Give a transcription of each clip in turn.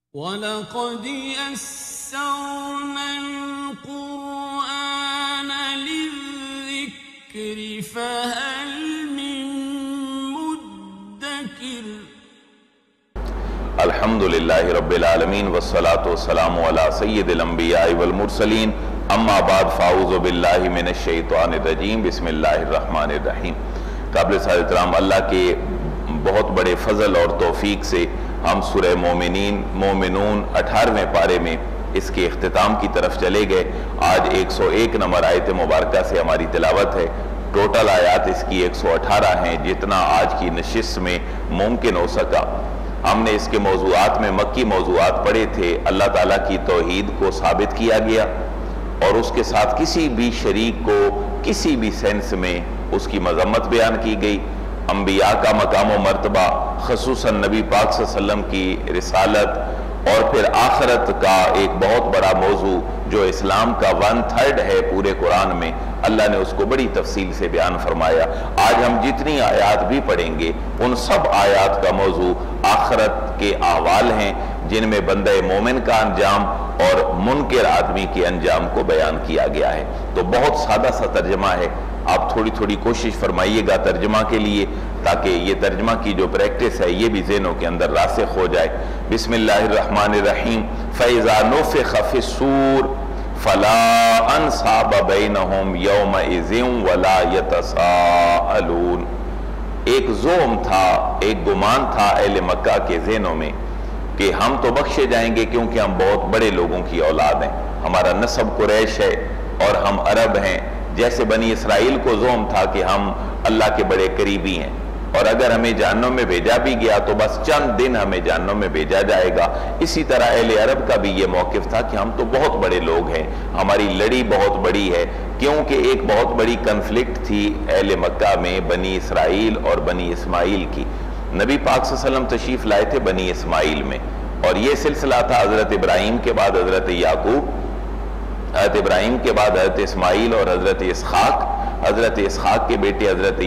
وَلَقَدْ يَسَّرْنَا الْقُرْآنَ لِلذِّكْرِ فَهَلْ مِن مُّدَّكِرٍ الحمدللہ رب العالمین والصلاة والسلام علی سید الانبیاء والمرسلین اما بعد فاعوذ باللہ من الشیطان الرجیم بسم اللہ الرحمن الرحیم۔ قابل سعادت احترام اللہ کے بہت بڑے فضل اور توفیق سے ہم سورہ مومنون 18ویں پارے میں اس کے اختتام کی طرف چلے گئے۔ آج 101 نمبر آیت مبارکہ سے ہماری تلاوت ہے۔ ٹوٹل آیات اس کی 118 ہیں، جتنا آج کی نشست میں ممکن ہو سکا۔ ہم نے اس کے موضوعات میں مکی موضوعات پڑھے تھے۔ اللہ تعالیٰ کی توحید کو ثابت کیا گیا اور اس کے ساتھ کسی بھی شریک کو کسی بھی سینس میں اس کی مذمت بیان کی گئی۔ انبیاء کا مقام و مرتبہ، خصوصاً نبی پاک صلی اللہ علیہ وسلم کی رسالت، اور پھر آخرت کا ایک بہت بڑا موضوع جو اسلام کا 1/3 ہے پورے قرآن میں، اللہ نے اس کو بڑی تفصیل سے بیان فرمایا۔ آج ہم جتنی آیات بھی پڑھیں گے ان سب آیات کا موضوع آخرت کے احوال ہیں، جن میں بندہ مومن کا انجام اور منکر آدمی کے انجام کو بیان کیا گیا ہے۔ تو بہت سادہ سا ترجمہ ہے، آپ تھوڑی تھوڑی کوشش فرمائیے گا ترجمہ کے لیے، تاکہ یہ ترجمہ کی جو پریکٹس ہے یہ بھی ذہنوں کے اندر راسخ ہو جائے۔ بسم اللہ الرحمن الرحیم۔ فَإِذَا نُفِخَ فِي الصُّورِ فَلَا أَنْصَابَ بَيْنَهُمْ يَوْمَئِذٍ وَلَا يَتَسَاءَلُونَ۔ ایک زوم تھا، ایک گمان تھا اہل مکہ کے ذہنوں میں کہ ہم تو بخشے جائیں گے کیونکہ ہم بہت بڑے لوگوں کی اولاد ہیں، ہمارا نسب قریش ہے اور ہم عرب ہیں۔ جیسے بنی اسرائیل کو زوم تھا کہ ہم اللہ کے بڑے قریبی ہیں، اور اگر ہمیں جہنم میں بھیجا بھی گیا تو بس چند دن ہمیں جہنم میں بھیجا جائے گا۔ اسی طرح اہل عرب کا بھی یہ موقف تھا کہ ہم تو بہت بڑے لوگ ہیں، ہماری لڑی بہت بڑی ہے، کیونکہ ایک بہت بڑی کنفلکٹ تھی اہل مکہ میں بنی اسرائیل اور بنی اسماعیل کی۔ نبی پاک صلی اللہ علیہ وسلم تشریف لائے تھے بنی اسماعیل میں، اور یہ سلسلہ تھا حضرت ابراہیم کے بعد حضرت یعقوب، حضرت ابراہیم کے بعد حضرت اسماعیل اور حضرت اسحاق کے بیٹے حضرت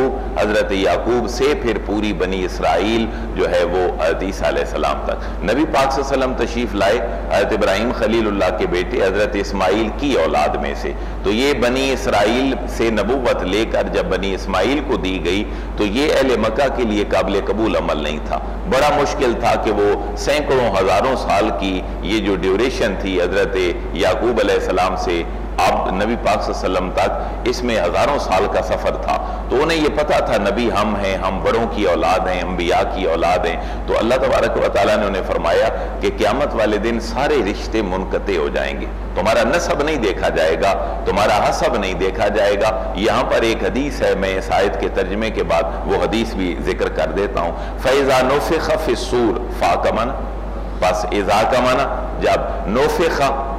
یعقوب سے پھر پوری بنی اسرائیل جو ہے وہ حضرت عیسیٰ علیہ السلام تک۔ نبی پاک صلی اللہ علیہ وسلم تشریف لائے حضرت ابراہیم خلیل اللہ کے بیٹے حضرت اسماعیل کی اولاد میں سے، تو یہ بنی اسرائیل سے نبوت لے کر جب بنی اسماعیل کو دی گئی تو یہ اہل مکہ کے لیے قابل قبول عمل نہیں تھا۔ بڑا مشکل تھا کہ وہ سینکڑوں ہزاروں سال کی یہ جو ڈیوریشن تھی حضرت یعقوب علیہ السلام سے اب نبی پاک صلی اللہ علیہ وسلم تک، اس میں ہزاروں سال کا سفر تھا۔ تو انہیں یہ پتا تھا نبی ہم ہیں، ہم بڑوں کی اولاد ہیں، انبیاء کی اولاد ہیں۔ تو اللہ تبارک و تعالیٰ نے انہیں فرمایا کہ قیامت والے دن سارے رشتے منقطع ہو جائیں گے، تمہارا نسب نہیں دیکھا جائے گا، تمہارا حسب نہیں دیکھا جائے گا۔ یہاں پر ایک حدیث ہے، میں اس آیت کے ترجمے کے بعد وہ حدیث بھی ذکر کر دیتا ہوں۔ فَإِذَا نُفِخَ فِي الصُّورِ، فَا کا معنی، بس اذا کا معنی، جب نُفِخَ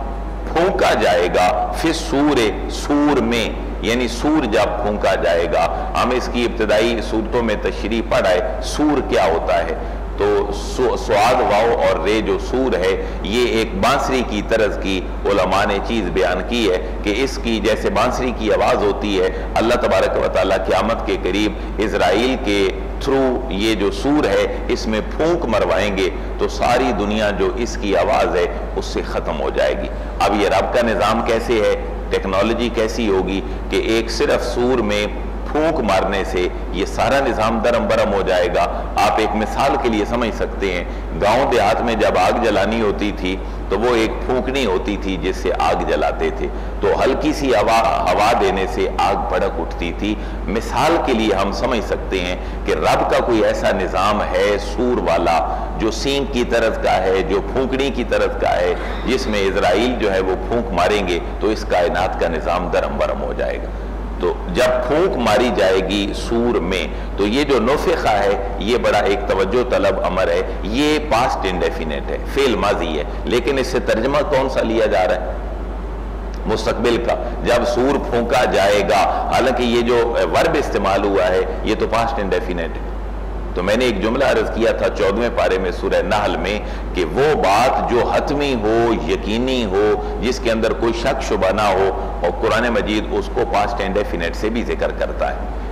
پھونکا جائے گا، فی الصور، سور میں، یعنی سور جب پھونکا جائے گا۔ ہم اس کی ابتدائی صورتوں میں تشریح پڑھائے سور کیا ہوتا ہے، تو سواد واو اور رے جو سور ہے یہ ایک بانسری کی طرز کی علماء نے چیز بیان کی ہے کہ اس کی جیسے بانسری کی آواز ہوتی ہے، اللہ تبارک و تعالیٰ قیامت کے قریب اسرائیل کے تھرو یہ جو سور ہے اس میں پھونک مروائیں گے تو ساری دنیا جو اس کی آواز ہے اس سے ختم ہو جائے گی۔ اب یہ رب کا نظام کیسے ہے، ٹیکنالوجی کیسی ہوگی کہ ایک صرف سور میں پھونک مارنے سے یہ سارا نظام درم برم ہو جائے گا۔ آپ ایک مثال کے لیے سمجھ سکتے ہیں، گاؤں دیہات میں جب آگ جلانی ہوتی تھی تو وہ ایک پھونکنی ہوتی تھی جس سے آگ جلاتے تھے، تو ہلکی سی ہوا دینے سے آگ بھڑک اٹھتی تھی۔ مثال کے لیے ہم سمجھ سکتے ہیں کہ رب کا کوئی ایسا نظام ہے سور والا جو سینگ کی طرف کا ہے، جو پھونکنی کی طرف کا ہے، جس میں اسرائیل جو ہے وہ پھونک ماریں گے تو اس کائنات کا نظام درم برم ہو جائے گا۔ تو جب پھونک ماری جائے گی سور میں تو یہ جو نفخہ ہے یہ بڑا ایک توجہ طلب امر ہے، یہ پاسٹ انڈیفینٹ ہے، فعل ماضی ہے، لیکن اس سے ترجمہ کون سا لیا جا رہا ہے؟ مستقبل کا۔ جب سور پھونکا جائے گا، حالانکہ یہ جو ورب استعمال ہوا ہے یہ تو پاسٹ انڈیفینٹ ہے۔ تو میں نے ایک جملہ عرض کیا تھا 14ویں پارے میں سورہ نحل میں کہ وہ بات جو حتمی ہو، یقینی ہو، جس کے اندر کوئی شک شبہ نہ ہو، اور قرآن مجید اس کو پاسٹ انڈیفینٹ سے بھی ذکر کرتا ہے۔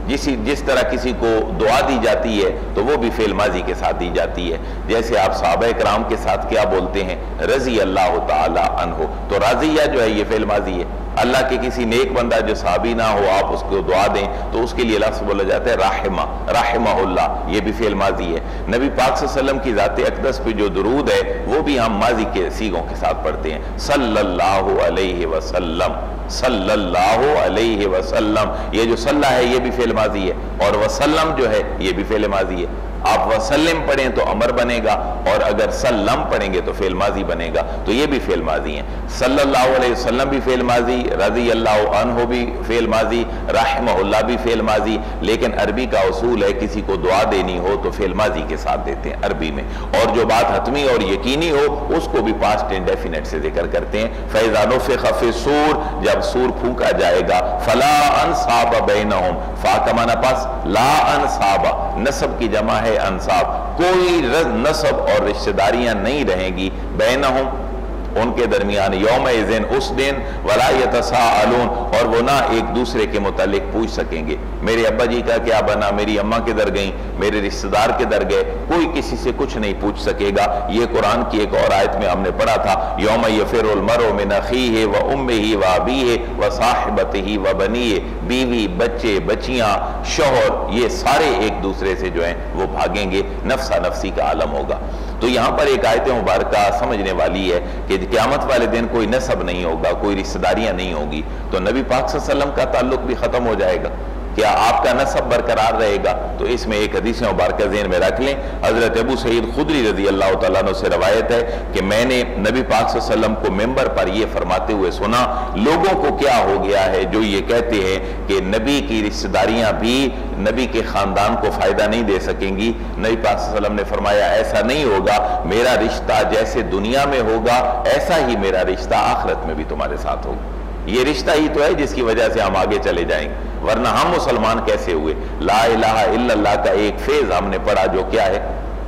جس طرح کسی کو دعا دی جاتی ہے تو وہ بھی فعل ماضی کے ساتھ دی جاتی ہے. جیسے آپ صحابہ کرام کے ساتھ کیا بولتے ہیں؟ رضی اللہ تعالی عنہ، تو راضیہ جو ہے یہ فعل ماضی ہے. اللہ کے کسی نیک بندہ جو صحابی نہ ہو آپ اس کو دعا دیں تو اس کے لیے لفظ بولا جاتا ہے رحمہ، رحمہ اللہ، یہ بھی فعل ماضی ہے. نبی پاک صلی اللہ علیہ وسلم کی ذات اقدس پہ جو درود ہے وہ بھی ہم ماضی کے صیغوں کے ساتھ پڑھتے ہیں. صلی اللہ علیہ وسلم، صلی اللہ علیہ وسلم، یہ جو صلی ہے یہ بھی فعل ماضی ہے، اور وسلم جو ہے یہ بھی فعل ماضی ہے. آپ وسلم پڑھیں تو امر بنے گا، اور اگر سلم پڑھیں گے تو فعل ماضی بنے گا. تو یہ بھی فعل ماضی ہیں. صلی اللہ علیہ وسلم بھی فعل ماضی، رضی اللہ عنہ بھی فعل ماضی، رحمہ اللہ بھی فعل ماضی. لیکن عربی کا اصول ہے کسی کو دعا دینی ہو تو فعل ماضی کے ساتھ دیتے ہیں عربی میں، اور جو بات حتمی اور یقینی ہو اس کو بھی پاسٹ انڈیفینٹ سے ذکر کرتے ہیں. فَإِذَا نُفِخَ فِي الصُّورِ، جب سور پھونکا جائے گا، فَلَا أَنْصَابَ بَيْنَهُمْ، فا کا معنی پس، لا انصاب، نسب کی جمع ہے انصاب، کوئی نسب اور رشتہ داریاں نہیں رہیں گی، بینہم ان کے درمیان، یومئذ اس دن، ولا یتساءلون، اور وہ نہ ایک دوسرے کے متعلق پوچھ سکیں گے. میرے ابا جی کا کیا بنا، میری اماں کے در گئیں، میرے رشتہ دار کے در گئے، کوئی کسی سے کچھ نہیں پوچھ سکے گا. یہ قرآن کی ایک اور آیت میں ہم نے پڑھا تھا، یوم یفر المرء من اخیہ و امہ و ابیہ و صاحبتہ و بنیہ، بیوی، بچے، بچیاں، شوہر، یہ سارے ایک دوسرے سے جو ہیں وہ بھاگیں گے. نفسا نفسی کا عالم ہوگا. تو یہاں پر ایک آیت مبارکہ سمجھنے والی ہے کہ قیامت والے دن کوئی نسب نہیں ہوگا، کوئی رشتہ داریاں نہیں ہوگی، تو نبی پاک صلی اللہ علیہ وسلم کا تعلق بھی ختم ہو جائے گا. کیا آپ کا نسب برقرار رہے گا؟ تو اس میں ایک حدیث مبارکہ ذہن میں رکھ لیں. حضرت ابو سعید خدری رضی اللہ تعالیٰ عنہ سے روایت ہے کہ میں نے نبی پاک صلی اللہ علیہ وسلم کو ممبر پر یہ فرماتے ہوئے سنا، لوگوں کو کیا ہو گیا ہے جو یہ کہتے ہیں کہ نبی کی رشتہ داریاں بھی نبی کے خاندان کو فائدہ نہیں دے سکیں گی. نبی پاک صلی اللہ علیہ وسلم نے فرمایا ایسا نہیں ہوگا، میرا رشتہ جیسے دنیا میں ہوگا ایسا ہی میرا رشتہ آخرت میں بھی تمہارے ساتھ ہوگا. یہ رشتہ ہی تو ہے جس کی وجہ سے ہم آگے چلے جائیں گے، ورنہ ہم مسلمان کیسے ہوئے؟ لا الہ الا اللہ کا ایک فیض ہم نے پڑھا جو کیا ہے؟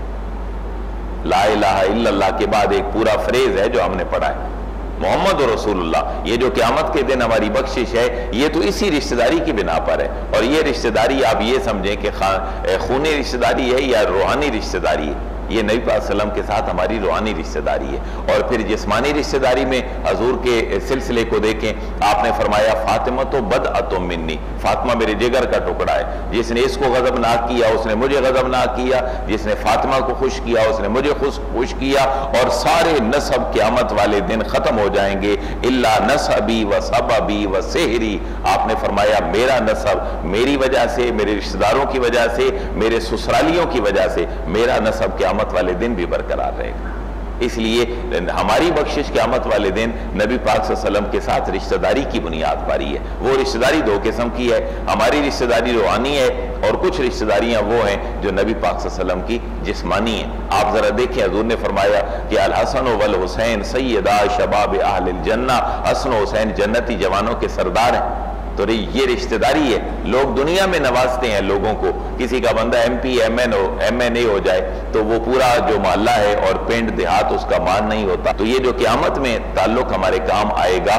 لا الہ الا اللہ کے بعد ایک پورا فریز ہے جو ہم نے پڑھا ہے، محمد رسول اللہ. یہ جو قیامت کے دن ہماری بخشش ہے یہ تو اسی رشتہ داری کی بنا پر ہے. اور یہ رشتہ داری آپ یہ سمجھیں کہ خونی رشتہ داری ہے یا روحانی رشتہ داری ہے. یہ نبی پاک صلی اللہ علیہ وسلم کے ساتھ ہماری روحانی رشتہ داری ہے. اور پھر جسمانی رشتہ داری میں حضور کے سلسلے کو دیکھیں، آپ نے فرمایا فاطمہ تو بدعۃ منی، فاطمہ میرے جگر کا ٹکڑا ہے. جس نے اس کو غضبناک کیا اس نے مجھے غضبناک کیا، جس نے فاطمہ کو خوش کیا اس نے مجھے خوش کیا. اور سارے نسب قیامت والے دن ختم ہو جائیں گے، الا نسبی و سببی و سحری. آپ نے فرمایا میرا نسب میری وجہ سے، میرے رشتہ داروں کی وجہ سے، میرے سسرالیوں کی وجہ سے، میرا نسب قیامت والے دن بھی برقرار رہے گا. اس لیے ہماری بخشش قیامت والے دن نبی پاک صلی اللہ علیہ وسلم کے ساتھ رشتہ داری کی بنیاد پاری ہے. وہ رشتہ داری دو قسم کی ہے، ہماری رشتہ داری روحانی ہے، اور کچھ رشتہ داریاں وہ ہیں جو نبی پاک صلی اللہ علیہ وسلم کی جسمانی ہیں. آپ ذرا دیکھیں، حضور نے فرمایا کہ الحسن والحسین سیدا شباب اہل الجنہ، حسن و حسین جنتی جوانوں کے سردار ہیں. تو یہ رشتہ داری ہے. لوگ دنیا میں نوازتے ہیں لوگوں کو، کسی کا بندہ M P M N A ہو جائے تو وہ پورا جو محلہ ہے اور پنڈ دیہات اس کا مان نہیں ہوتا. تو یہ جو قیامت میں تعلق ہمارے کام آئے گا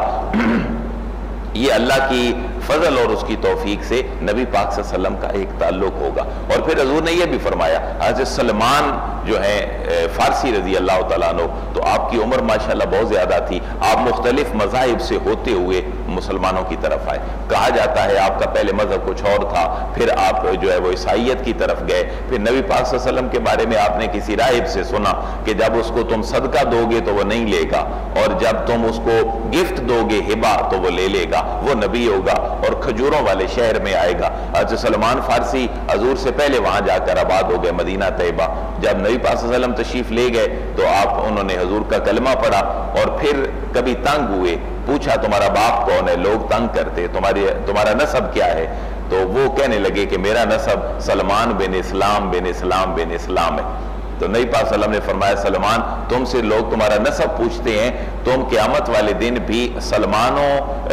یہ اللہ کی فضل اور اس کی توفیق سے نبی پاک صلی اللہ علیہ وسلم کا ایک تعلق ہوگا. اور پھر حضور نے یہ بھی فرمایا، حضرت سلمان جو ہیں فارسی رضی اللہ تعالیٰ عنہ، تو آپ کی عمر ماشاءاللہ بہت زیادہ تھی، آپ مختلف مذاہب سے ہوتے ہوئے مسلمانوں کی طرف آئے. کہا جاتا ہے آپ کا پہلے مذہب کچھ اور تھا، پھر آپ جو ہے وہ عیسائیت کی طرف گئے. پھر نبی پاک صلی اللہ علیہ وسلم کے بارے میں آپ نے کسی راہب سے سنا کہ جب اس کو تم صدقہ دو گے تو وہ نہیں لے گا، اور جب تم اس کو گفٹ دو گے ہبہ تو وہ لے لے گا، وہ نبی ہوگا اور کھجوروں والے شہر میں آئے گا. حضرت سلمان فارسی حضور سے پہلے وہاں جا کر آباد ہو گئے مدینہ طیبہ. جب نبی پاک صلی اللہ علیہ وسلم تشریف لے گئے تو انہوں نے حضور کا کلمہ پڑھا، اور پھر کبھی تنگ ہوئے، پوچھا تمہارا باپ کون ہے؟ لوگ تنگ کرتے، تمہارا نسب کیا ہے؟ تو وہ کہنے لگے کہ میرا نسب سلمان بن اسلام بن اسلام بن اسلام ہے. تو نبی پاک صلی اللہ علیہ وسلم نے فرمایا سلمان تم سے لوگ تمہارا نسب پوچھتے ہیں، تم قیامت والے دن بھی سلمانوں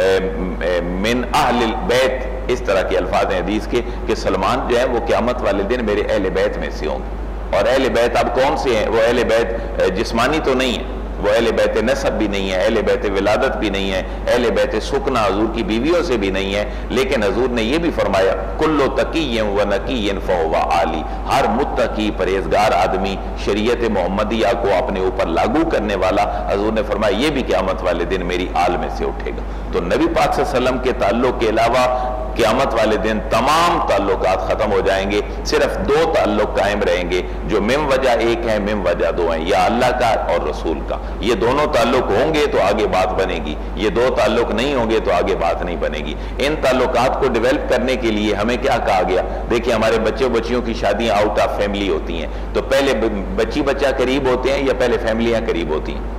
من اہل البیت، اس طرح کے الفاظ ہیں حدیث کے کہ سلمان جو ہے وہ قیامت والے دن میرے اہل بیت میں سے ہوں گے. اور اہل بیت اب کون سے ہیں؟ وہ اہل بیت جسمانی تو نہیں ہیں، وہ اہل بیت نسب بھی نہیں ہے، اہل بیت ولادت بھی نہیں ہے، اہل بیت سکنا حضور کی بیویوں سے بھی نہیں ہے، لیکن حضور نے یہ بھی فرمایا کل تقی و نقی فہو عالی، ہر متقی پرہیزگار آدمی شریعت محمدیہ کو اپنے اوپر لاگو کرنے والا، حضور نے فرمایا یہ بھی قیامت والے دن میری آل میں سے اٹھے گا۔ تو نبی پاک صلی اللہ علیہ وسلم کے تعلق کے علاوہ قیامت والے دن تمام تعلقات ختم ہو جائیں گے، صرف دو تعلق قائم رہیں گے جو من وجہ ایک ہیں، من وجہ دو ہیں، یا اللہ کا اور رسول کا۔ یہ دونوں تعلق ہوں گے تو آگے بات بنے گی، یہ دو تعلق نہیں ہوں گے تو آگے بات نہیں بنے گی۔ ان تعلقات کو ڈیولپ کرنے کے لیے ہمیں کیا کہا گیا؟ دیکھیں ہمارے بچے بچیوں کی شادیاں آؤٹ آف فیملی ہوتی ہیں، تو پہلے بچی بچہ قریب ہوتے ہیں یا پہلے فیملیاں قریب ہوتی ہیں؟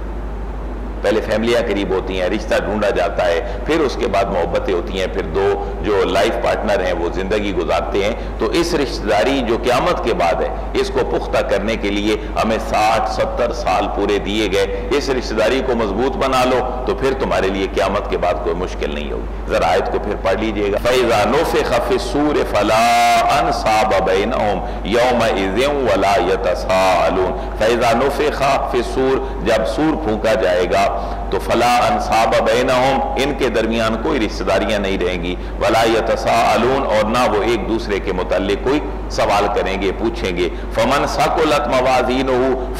پہلے فیملیاں قریب ہوتی ہیں، رشتہ ڈھونڈا جاتا ہے، پھر اس کے بعد محبتیں ہوتی ہیں، پھر دو جو لائف پارٹنر ہیں وہ زندگی گزارتے ہیں۔ تو اس رشتہ داری جو قیامت کے بعد ہے، اس کو پختہ کرنے کے لیے ہمیں 60-70 سال پورے دیے گئے۔ اس رشتہ داری کو مضبوط بنا لو تو پھر تمہارے لیے قیامت کے بعد کوئی مشکل نہیں ہوگی۔ ذرا آیت کو پھر پڑھ لیجئے گا۔ فَإِذَا نُفِخَ فِي الصُّورِ فَلَا أَنْصَابَ بَيْنَهُمْ يَوْمَئِذٍ وَلَا يَتَسَاءَلُونَ۔ فَإِذَا نُفِخَ فِي الصُّورِ، جب سور پھونکا جائے گا تو فلا انصاب بینہم، ان کے درمیان کوئی رشتہ داریاں نہیں رہیں گی، ولا یتساءلون، اور نہ وہ ایک دوسرے کے متعلق کوئی سوال کریں گے، پوچھیں گے۔ فمن ثقلت موازینہ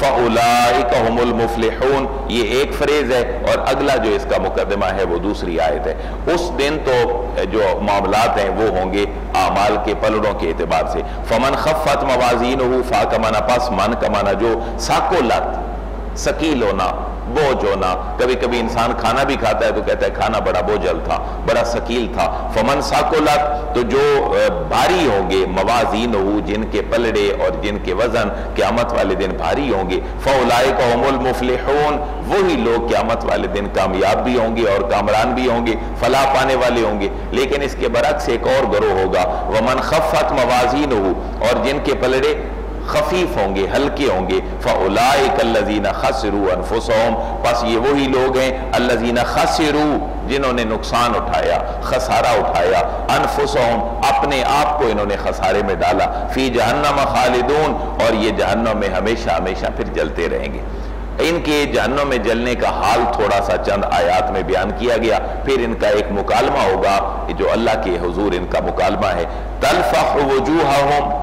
فاولئک هم المفلحون، یہ ایک فریز ہے، اور اگلا جو اس کا مقدمہ ہے وہ دوسری آیت ہے۔ اس دن تو جو معاملات ہیں وہ ہوں گے اعمال کے پلڑوں کے اعتبار سے۔ فمن خفت موازینہ، فا کا معنی پس، من کا معنی جو، ثقلت ثقیل ہونا، بوجھ ہونا۔ کبھی کبھی انسان کھانا بھی کھاتا ہے تو کہتا ہے کھانا بڑا بوجھل تھا، بڑا ثقیل تھا۔ فمن ثقلت، تو جو بھاری ہوں گے، موازینہ، جن کے پلڑے اور جن کے وزن قیامت والے دن بھاری ہوں گے، فاولئک هم المفلحون، وہی لوگ قیامت والے دن کامیاب بھی ہوں گے اور کامران بھی ہوں گے، فلاح پانے والے ہوں گے۔ لیکن اس کے برعکس ایک اور گروہ ہوگا، ومن خفت موازینہ، اور جن کے پلڑے خفیف ہوں گے، ہلکے ہوں گے، فَأُولَئِكَ الَّذِينَ خَسِرُوا أَنفُسَهُمْ، پس یہ وہی لوگ ہیں الَّذِينَ خَسِرُوا، جنہوں نے نقصان اٹھایا، خسارہ اٹھایا، أَنفُسَهُمْ، اپنے آپ کو انہوں نے خسارے میں ڈالا، فِي جَهَنَّمَ خَالِدُونَ، اور یہ جہنم میں ہمیشہ ہمیشہ پھر جلتے رہیں گے۔ ان کے جہنم میں جلنے کا حال تھوڑا سا چند آیات میں بیان کیا گیا، پھر ان کا ایک مکالمہ ہوگا جو اللہ کے حضور ان کا مکالمہ ہے۔ تَلْفَحُ وُجُوهَهُمْ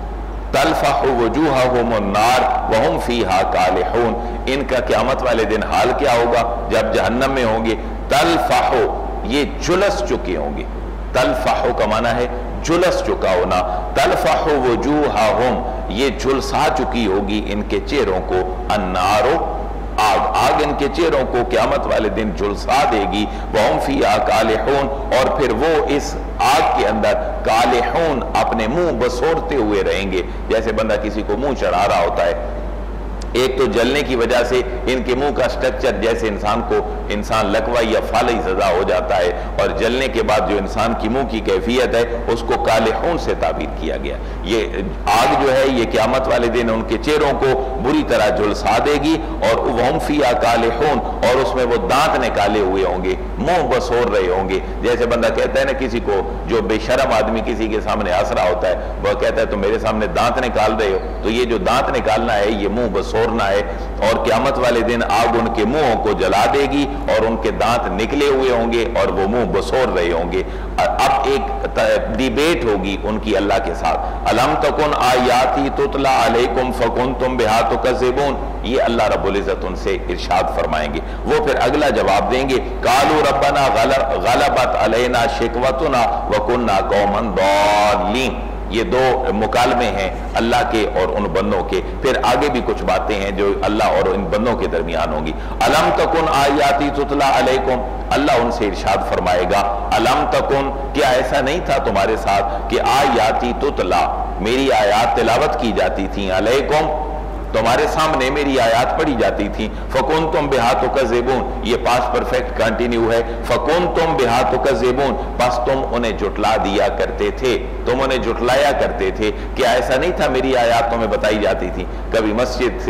تلفح وجوہہم النار وہم فیہا کالحون، ان کا قیامت والے دن حال کیا ہوگا جب جہنم میں ہوں گے؟ تلفح، یہ جلس چکے ہوں گے، تلفح کا معنی ہے جلس چکا ہونا، تلفح وجوہہم، یہ جلسا چکی ہوگی ان کے چہروں کو، النار، آگ، آگ ان کے چہروں کو قیامت والے دن جلسا دے گی، وہم فیہا کالحون، اور پھر وہ اس آگ کے اندر کالحون اپنے منہ بسورتے ہوئے رہیں گے، جیسے بندہ کسی کو منہ چڑھا رہا ہوتا ہے۔ ایک تو جلنے کی وجہ سے ان کے منہ کا سٹرکچر جیسے انسان لکوہ یا فالحی سزا ہو جاتا ہے، اور جلنے کے بعد جو انسان کی منہ کی کیفیت ہے اس کو کالحون سے تعبیر کیا گیا۔ یہ آگ جو ہے یہ قیامت والے دن ان کے چہروں کو بری طرح جھلسا دے گی، اور وہم فیہا کالحون، اور اس میں وہ دانت نکالے ہوئے ہوں گے، منہ بسور رہے ہوں گے۔ جیسے بندہ کہتا ہے نا کسی کو، جو بے شرم آدمی کسی کے سامنے ہنس رہا ہوتا ہے، وہ کہتا ہے تم میرے سامنے دانت نکال رہے ہو، تو یہ جو دانت نکالنا ہے یہ منہ بسورنا ہے، اور قیامت والے دن آگ ان کے منہوں کو جلا دے گی اور ان کے دانت نکلے ہوئے ہوں گے اور وہ منہ بسور رہے ہوں گے۔ اب ایک ڈیبیٹ ہوگی ان کی اللہ کے ساتھ، الم تکن آیاتی تتلی علیکم فکنتم بہا تکذبون، یہ اللہ رب العزت ان سے ارشاد فرمائیں گے۔ وہ پھر اگلا جواب دیں گے، قالوا ربنا غلبت علینا شقوتنا وکننا قوما ضالین۔ یہ دو مکالمے ہیں اللہ کے اور ان بندوں کے، پھر آگے بھی کچھ باتیں ہیں جو اللہ اور ان بندوں کے درمیان ہوں گی۔ الم تکن آیاتی تتلی علیکم، اللہ ان سے ارشاد فرمائے گا، الم تکن، کیا ایسا نہیں تھا تمہارے ساتھ کہ آیاتی تتلی، میری آیات تلاوت کی جاتی تھیں، علیکم، تمہارے سامنے میری آیات پڑھی جاتی تھی، فَكُنْتُمْ بِهَا تُكَذِّبُونَ، یہ پاسٹ پرفیکٹ کنٹینیو ہے، فَكُنْتُمْ بِهَا تُكَذِّبُونَ، پس تم انہیں جھٹلا دیا کرتے تھے، تم انہیں جھٹلایا کرتے تھے۔ کیا ایسا نہیں تھا میری آیات تمہیں بتائی جاتی تھی؟ کبھی مسجد سے،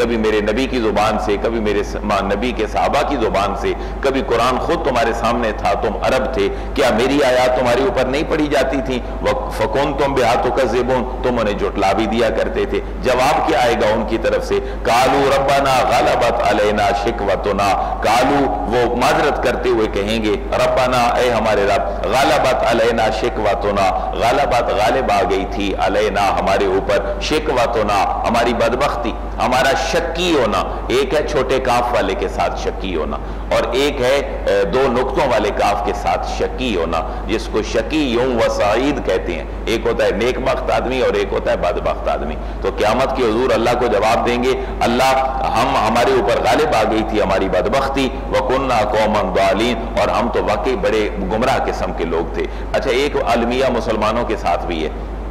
کبھی میرے نبی کی زبان سے، کبھی میرے نبی کے صحابہ کی زبان سے، کبھی قرآن خود تمہارے سامنے تھا، تم عرب تھے، کیا میری آیات تمہارے اوپر نہیں پڑھی جاتی تھی؟ فَكُنْتُمْ بِهَا تُكَذِّبُونَ، تم انہیں جھٹلا بھی دیا کرتے تھے۔ جواب کیا آئے گا ان کی طرف سے؟ قَالُوا رَبَّنَا غَلَبَتْ عَلَيْنَا شِقْوَتُنَا، قَالُوا وہ معذرت کرتے ہوئے کہیں گے ربنا اے ہمارے رب، غلبت علینا شکوتنا، غلبت غالب آ گئی تھی علینا ہمارے اوپر، شکوتنا ہماری بدبختی، ہمارا شکی ہونا، ایک ہے چھوٹے کاف والے کے ساتھ شکی ہونا اور ایک ہے دو نقطوں والے کاف کے ساتھ شکی ہونا، جس کو شکی یوم و سعید کہتے ہیں۔ ایک ہوتا ہے نیک بخت آدمی اور ایک ہوتا ہے بدبخت آدمی۔ تو قیامت کی حضور اللہ کو جواب دیں گے اللہ ہمارے اوپر غالب آ گئی تھی ہماری بدبختی، وَكُنَّا قَوْمًا ضَالِينَ، اور ہم تو واقعی بڑے گمراہ قسم کے لوگ تھے۔ اچھا ایک المیہ مسلمانوں کے ساتھ بھی ہے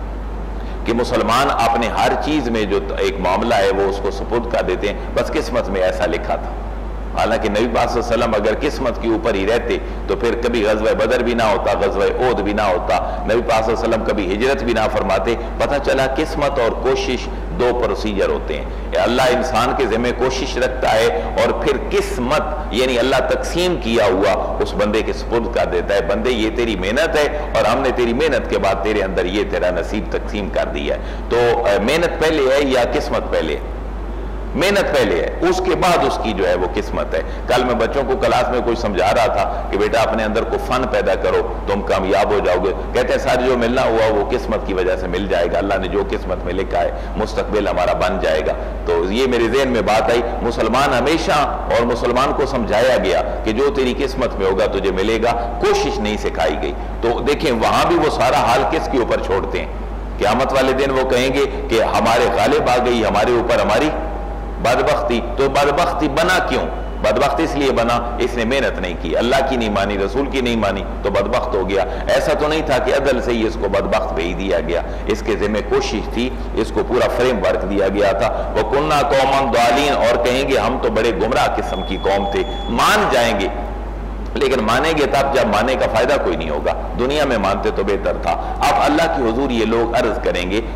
کہ مسلمان اپنے ہر چیز میں جو ایک معاملہ ہے وہ اس کو سپرد کر دیتے ہیں، بس قسمت میں ایسا لکھا تھا۔ حالانکہ نبی پاک صلی اللہ علیہ وسلم اگر قسمت کے اوپر ہی رہتے تو پھر کبھی غزوہ بدر بھی نہ ہوتا، غزوہ احد بھی نہ ہوتا، نبی پاک صلی اللہ علیہ وسلم کبھی ہجرت بھی نہ فرماتے۔ پتہ چلا قسمت اور کوشش دو پروسیجر ہوتے ہیں۔ اللہ انسان کے ذمہ کوشش رکھتا ہے اور پھر قسمت یعنی اللہ تقسیم کیا ہوا اس بندے کے سپرد کر دیتا ہے، بندے یہ تیری محنت ہے اور ہم نے تیری محنت کے بعد تیرے اندر یہ تیرا نصیب تقسیم کر دیا ہے۔ تو محنت پہلے ہے یا قسمت پہلے ہے؟ محنت پہلے ہے، اس کے بعد اس کی جو ہے وہ قسمت ہے۔ کل میں بچوں کو کلاس میں کوئی سمجھا رہا تھا کہ بیٹا اپنے اندر کو فن پیدا کرو، تم کامیاب ہو جاؤ گے۔ کہتے ہیں سر جو ملنا ہوا وہ قسمت کی وجہ سے مل جائے گا، اللہ نے جو قسمت میں لکھا ہے مستقبل ہمارا بن جائے گا۔ تو یہ میرے ذہن میں بات آئی، مسلمان ہمیشہ اور مسلمان کو سمجھایا گیا کہ جو تیری قسمت میں ہوگا تجھے ملے گا، کوشش نہیں سکھائی گئی۔ تو دیکھیں وہاں بھی وہ سارا حال کس کے اوپر چھوڑتے ہیں؟ قیامت والے دن وہ کہیں گے کہ ہمارے غالب آ گئی ہمارے اوپر ہماری بدبختی۔ تو بدبختی بنا کیوں؟ بدبخت اس لیے بنا اس نے محنت نہیں کی، اللہ کی نہیں مانی، رسول کی نہیں مانی تو بدبخت ہو گیا۔ ایسا تو نہیں تھا کہ عدل سے ہی اس کو بدبخت بھیج دیا گیا، اس کے ذمہ کوشش تھی، اس کو پورا فریم ورک دیا گیا تھا۔ وَكُنَّا قَوْمًا ضَالِينَ، اور کہیں گے ہم تو بڑے گمراہ قسم کی قوم تھے۔ مان جائیں گے لیکن مانیں گے تب جب مانے کا فائدہ کوئی نہیں ہوگا، دنیا میں مانتے تو بہتر تھا۔ اب اللہ کی حضور یہ لوگ عرض کریں گے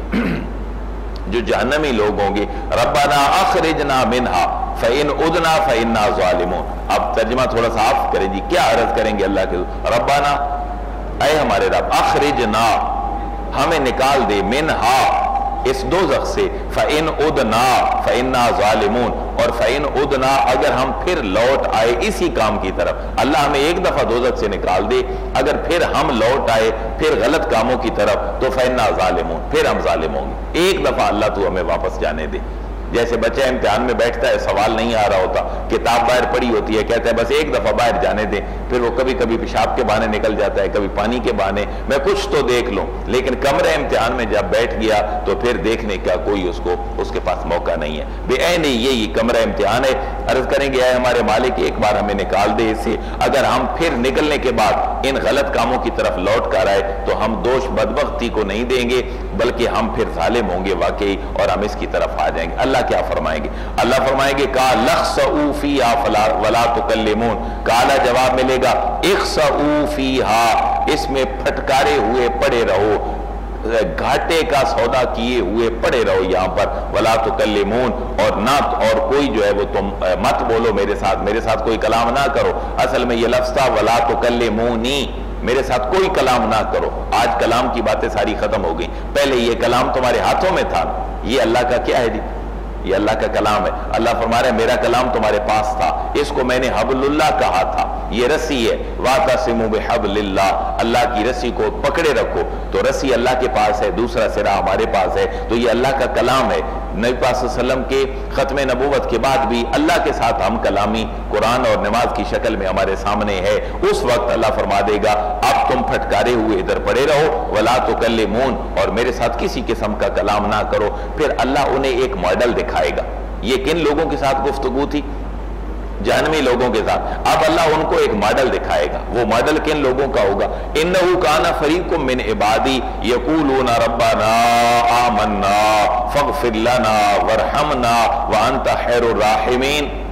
جو جہنمی لوگ ہوں گے ربنا اخرجنا منہا فإن عدنا فإنا ظالمون۔ اب ترجمہ تھوڑا سا آپ کریں جی، کیا عرض کریں گے اللہ کے ربنا اے ہمارے رب، اخرجنا ہمیں نکال دے، منہا اس دوزخ سے، فإن عدنا فإنا ظالمون، اور فإن عدنا اگر ہم پھر لوٹ آئے اسی کام کی طرف، اللہ ہمیں ایک دفعہ دوزخ سے نکال دے، اگر پھر ہم لوٹ آئے پھر غلط کاموں کی طرف تو فإنا ظالمون، پھر ہم ظالم ہوں گے۔ ایک دفعہ اللہ تو ہمیں واپس جانے دے۔ جیسے بچہ امتحان میں بیٹھتا ہے، سوال نہیں آ رہا ہوتا، کتاب باہر پڑی ہوتی ہے، کہتا ہے بس ایک دفعہ باہر جانے دیں، پھر وہ کبھی کبھی پیشاب کے بہانے نکل جاتا ہے، کبھی پانی کے بہانے، میں کچھ تو دیکھ لوں، لیکن کمرے امتحان میں جب بیٹھ گیا تو پھر دیکھنے کا کوئی اس کے پاس موقع نہیں ہے۔ بے عین یہی کمرہ امتحان ہے۔ عرض کریں گے اے ہمارے مالک ایک بار ہمیں نکال دے اس سے، اگر ہم پھر نکلنے کے بعد ان غلط کاموں کی طرف لوٹ کر آئے تو ہم دوش بدبختی کو نہیں دیں گے بلکہ ہم پھر ظالم ہوں گے واقعی، اور ہم اس کی طرف آ جائیں گے۔ اللہ کیا فرمائیں گے؟ اللہ فرمائیں گے قَالَ اخْسَئُوا فِيهَا وَلَا تُكَلِّمُونَ، قَالَ جواب ملے گا اخْسَئُوا فِيهَا، اس میں پھٹکارے ہوئے پڑے رہو، گھاٹے کا سودا کیے ہوئے پڑے رہو یہاں پر، وَلَا تُكَلِّمُونَ، اور نہ اور کوئی جو ہے وہ تم مت بولو میرے ساتھ کوئی کلام نہ کرو۔ اصل میں یہ لفظ تھا وَلَا تُكَلِّمُونِي، میرے ساتھ کوئی کلام نہ کرو۔ آج کلام کی باتیں ساری ختم ہو گئی، پہلے یہ کلام تمہارے ہاتھوں میں تھا، یہ اللہ کا کیا ہے جی؟ یہ اللہ کا کلام ہے۔ اللہ فرما رہے ہیں میرا کلام تمہارے پاس تھا، اس کو میں نے حبل اللہ کہا تھا، یہ رسی ہے، وَاعْتَصِمُوا بِحَبْلِ اللَّهِ، اللہ کی رسی کو پکڑے رکھو۔ تو رسی اللہ کے پاس ہے، دوسرا سرا ہمارے پاس ہے، تو یہ اللہ کا کلام ہے۔ نبی پاک صلی اللہ علیہ وسلم کے ختم نبوت کے بعد بھی اللہ کے ساتھ ہم کلامی قرآن اور نماز کی شکل میں ہمارے سامنے ہے۔ اس وقت اللہ فرما دے گا اب تم پھٹکارے ہوئے ادھر پڑے رہو، وَلَا تُكَلِّمُونَ، اور میرے ساتھ کسی قسم کا کلام نہ کرو۔ پھر اللہ انہیں ایک ماڈل دکھائے گا۔ یہ کن لوگوں کے ساتھ گفتگو تھی؟ جہنمی لوگوں کے ساتھ۔ اب اللہ ان کو ایک ماڈل دکھائے گا، وہ ماڈل کن لوگوں کا ہوگا؟ اِنَّهُ كَانَ فَرِيقٌ مِّنْ عِبَادِي يَقُولُونَ رَبَّنَا آمَنَّا فَاغْفِرْ لَنَا وَارْحَمْنَا وَأَنْتَ خَيْرُ الرَّاحِمِينَ۔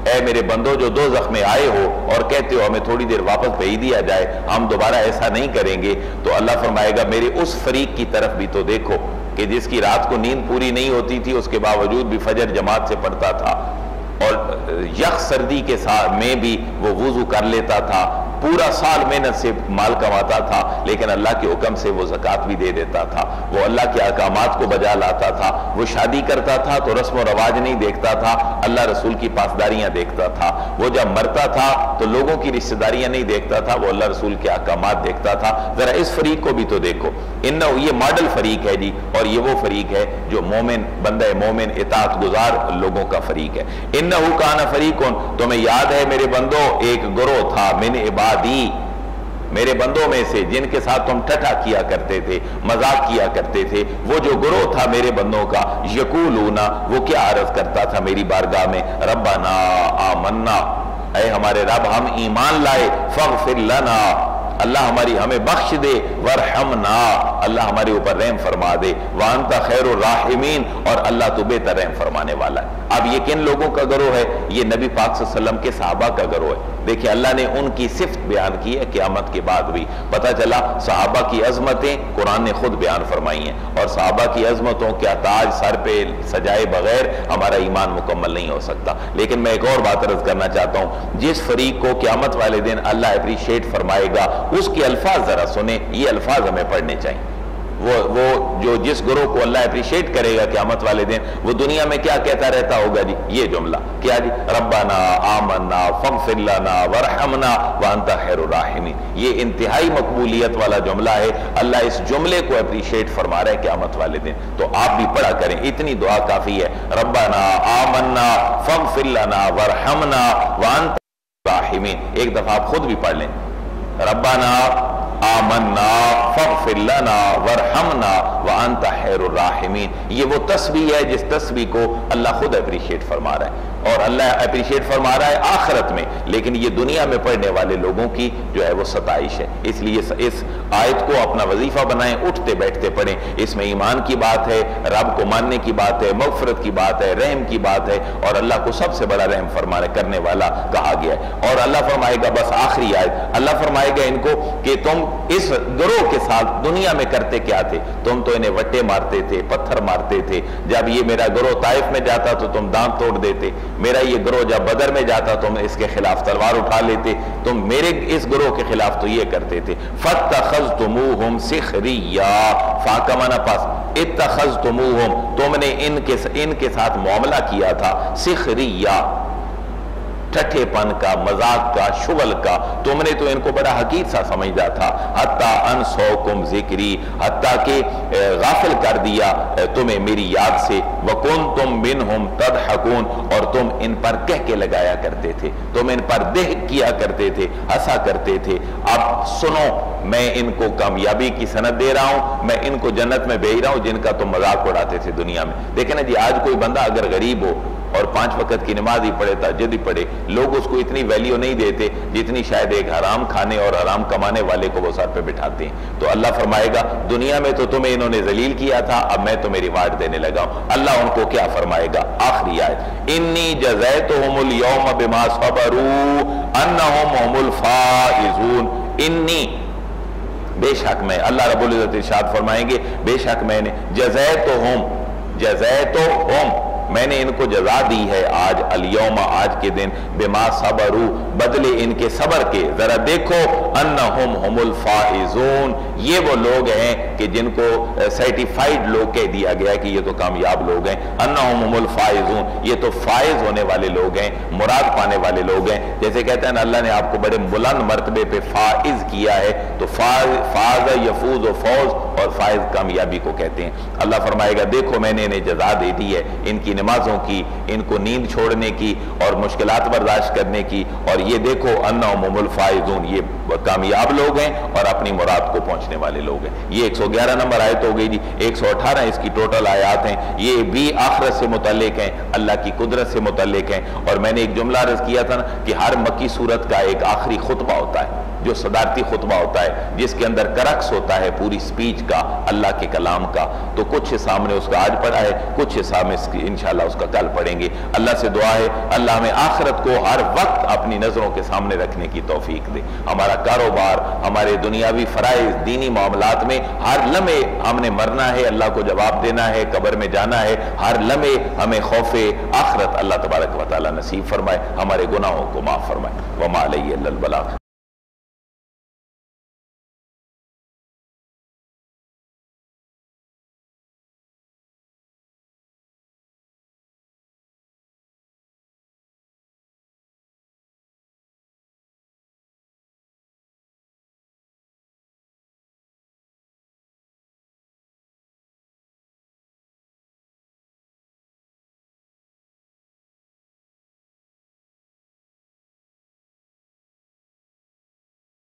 اے میرے بندو جو دوزخ میں آئے ہو اور کہتے ہو ہمیں تھوڑی دیر واپس بھیج دیا جائے، ہم دوبارہ ایسا نہیں کریں گے، تو اللہ فرمائے گا میرے اس فریق کی طرف بھی تو دیکھو کہ جس کی رات کو نیند پوری نہیں ہوتی تھی، اس کے باوجود بھی فجر جماعت سے پڑھتا تھا، اور یخ سردی کے ساتھ میں بھی وہ وضو کر لیتا تھا، پورا سال محنت سے مال کماتا تھا، لیکن اللہ کے حکم سے وہ زکوٰۃ بھی دے دیتا تھا، وہ اللہ کے احکامات کو بجا لاتا تھا، وہ شادی کرتا تھا تو رسم و رواج نہیں دیکھتا تھا، اللہ رسول کی پاسداریاں دیکھتا تھا، وہ جب مرتا تھا تو لوگوں کی رشتہ داریاں نہیں دیکھتا تھا، وہ اللہ رسول کے احکامات دیکھتا تھا۔ ذرا اس فریق کو بھی تو دیکھو، یہ ماڈل فریق ہے جی، اور یہ وہ فریق ہے جو مومن بندہ مومن اطاعت گزار لوگوں کا فریق ہے۔ انہو کان فریقن، تمہیں یاد ہے میرے بندو ایک گروہ تھا من عبادی، میرے بندوں میں سے جن کے ساتھ تم ٹھٹھا کیا کرتے تھے، مذاق کیا کرتے تھے، وہ جو گروہ تھا میرے بندوں کا، یقولون، وہ کیا عرض کرتا تھا میری بارگاہ میں، ربنا آمنا، اے ہمارے رب ہم ایمان لائے، فاغفر لنا، اللہ ہمیں بخش دے، ورحمنا، اللہ ہمارے اوپر رحم فرما دے، وانت خیر الراحمین، اور اللہ تو بہتر رحم فرمانے والا ہے۔ اب یہ کن لوگوں کا گروہ ہے؟ یہ نبی پاک صلی اللہ علیہ وسلم کے صحابہ کا گروہ ہے۔ دیکھیں اللہ نے ان کی صفت بیان کی ہے، قیامت کے بعد بھی پتہ چلا صحابہ کی عظمتیں قرآن نے خود بیان فرمائی ہیں، اور صحابہ کی عظمتوں کا تاج سر پہ سجائے بغیر ہمارا ایمان مکمل نہیں ہو سکتا۔ لیکن میں ایک اور بات عرض کرنا چاہتا ہوں، جس فریق کو قیامت والے دن اللہ اپریشیٹ فرمائے گا اس کے الفاظ ذرا سنیں، یہ الفاظ ہمیں پڑھنے چاہیے۔ وہ جو جس گروہ کو اللہ اپریشیٹ کرے گا قیامت والے دن، وہ دنیا میں کیا کہتا رہتا ہوگا جی؟ یہ جملہ کیا جی؟ ربنا آمنا فاغفر لنا ورحمنا وانت خیر الراحمین۔ یہ انتہائی مقبولیت والا جملہ ہے، اللہ اس جملے کو اپریشیٹ فرما رہا ہے قیامت والے دن، تو آپ بھی پڑھا کریں، اتنی دعا کافی ہے، ربنا آمنا فاغفر لنا ورحمنا وانت الراحمین۔ ایک دفعہ آپ خود بھی پڑھ لیں، ربنا آمنا فاغفر لنا ورحمنا وانت خیر الراحمین۔ یہ وہ تسبیح ہے جس تسبیح کو اللہ خود اپریشیٹ فرما رہا ہے، اور اللہ اپریشیٹ فرما رہا ہے آخرت میں، لیکن یہ دنیا میں پڑھنے والے لوگوں کی جو ہے وہ ستائش ہے۔ اس لیے اس آیت کو اپنا وظیفہ بنائیں، اٹھتے بیٹھتے پڑھیں، اس میں ایمان کی بات ہے، رب کو ماننے کی بات ہے، مغفرت کی بات ہے، رحم کی بات ہے، اور اللہ کو سب سے بڑا رحم فرمانے کرنے والا کہا گیا ہے۔ اور اللہ فرمائے گا، بس آخری آیت، اللہ فرمائے گا ان کو کہ تم اس گروہ کے ساتھ دنیا میں کرتے کیا تھے؟ تم تو انہیں وٹے مارتے تھے، پتھر مارتے تھے، جب یہ میرا گروہ طائف میں جاتا تو تم دانت توڑ دیتے، میرا یہ گروہ جب بدر میں جاتا تم اس کے خلاف تلوار اٹھا لیتے، تم میرے اس گروہ کے خلاف تو یہ کرتے تھے۔ فَاتَّخَذْتُمُوهُمْ سِخْرِيًّا، فَاکَمَنَ پاس اتَّخَذْتُمُوهُمْ، تم نے ان کے ساتھ معاملہ کیا تھا، سِخْرِيًّا، ٹھٹھے پن کا، مذاق کا، شغل کا، تم نے تو ان کو بڑا حقیر سا سمجھا تھا، حتیٰ انسوکم ذکری، حتیٰ کہ غافل کر دیا تمہیں میری یاد سے، وکنتم منہم تضحکون، اور تم ان پر کہہ کے لگایا کرتے تھے، تم ان پر ضحک کیا کرتے تھے، ہنسا کرتے تھے۔ اب سنو، میں ان کو کامیابی کی سند دے رہا ہوں، میں ان کو جنت میں بھیج رہا ہوں جن کا تم مذاق اڑاتے تھے دنیا میں۔ دیکھیں نا جی، آج کوئی بندہ اگر غریب ہو اور 5 وقت کی نماز ہی پڑھے، تہجد ہی پڑھے، لوگ اس کو اتنی ویلیو نہیں دیتے جتنی شاید ایک حرام کھانے اور حرام کمانے والے کو وہ سر پہ بٹھاتے ہیں۔ تو اللہ فرمائے گا دنیا میں تو تمہیں انہوں نے ذلیل کیا تھا، اب میں تمہیں ریوارڈ دینے لگا ہوں۔ اللہ ان کو کیا فرمائے گا؟ آخری آیت، انی جزیتہم اليوم بما صبروا انہم هم الفائزون۔ انی، بے شک میں، اللہ رب العزت ارشاد فرمائیں گے، بے شک میں نے جزیتہم، میں نے ان کو جزا دی ہے آج، الیوم، آج کے دن، بما صبروا، بدلے ان کے صبر کے۔ ذرا دیکھو، انہم هم الفائزون، یہ وہ لوگ ہیں کہ جن کو سرٹیفائیڈ لوگ کہہ دیا گیا کہ یہ تو کامیاب لوگ ہیں۔ انہم هم الفائزون، یہ تو فائز ہونے والے لوگ ہیں، مراد پانے والے لوگ ہیں۔ جیسے کہتے ہیں اللہ نے آپ کو بڑے بلند مرتبے پہ فائز کیا ہے، تو فاز یفوز و فوز، اور فائز کامیابی کو کہتے ہیں۔ اللہ فرمائے گا دیکھو میں نے انہیں جزا دے دی ہے ان کی نمازوں کی، ان کو نیند چھوڑنے کی اور مشکلات برداشت کرنے کی، اور یہ دیکھو انہم هم الفائزون، یہ کامیاب لوگ ہیں اور اپنی مراد کو پہنچنے والے لوگ ہیں۔ یہ 111 نمبر آیت ہو گئی جی۔ 118 اس کی ٹوٹل آیات ہیں، یہ بھی آخرت سے متعلق ہیں، اللہ کی قدرت سے متعلق ہیں۔ اور میں نے ایک جملہ عرض کیا تھا نا کہ ہر مکی سورت کا ایک آخری خطبہ ہوتا ہے جو صدارتی خطبہ ہوتا ہے، جس کے اندر کرکس ہوتا ہے پوری سپیچ کا، اللہ کے کلام کا۔ تو کچھ حصہ ہم نے اس کا آج پڑھا ہے، کچھ حصہ ہم انشاءاللہ اس کا کل پڑھیں گے۔ اللہ سے دعا ہے اللہ ہمیں آخرت کو ہر وقت اپنی نظروں کے سامنے رکھنے کی توفیق دے۔ ہمارا کاروبار، ہمارے دنیاوی فرائض، دینی معاملات میں ہر لمحے ہم نے مرنا ہے، اللہ کو جواب دینا ہے، قبر میں جانا ہے، ہر لمحے ہمیں خوف آخرت اللہ تبارک و تعالی نصیب فرمائے، ہمارے گناہوں کو معاف فرمائے۔ وما علیہ الا البلاغ۔